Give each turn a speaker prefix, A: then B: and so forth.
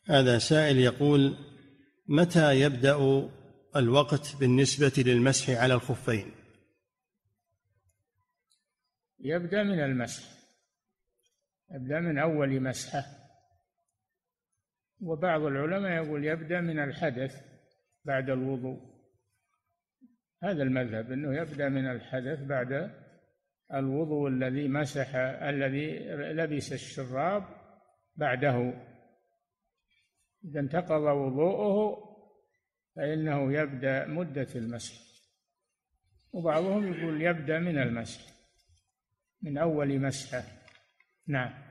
A: هذا سائل يقول: متى يبدأ الوقت بالنسبة للمسح على الخفين؟
B: يبدأ من المسح، يبدأ من أول مسحة. وبعض العلماء يقول يبدأ من الحدث بعد الوضوء. هذا المذهب، أنه يبدأ من الحدث بعد الوضوء، الذي مسح، الذي لبس الشراب بعده. إذا انتقض وضوءه فإنه يبدأ مدة المسح. وبعضهم يقول يبدأ من المسح، من أول مسحة. نعم.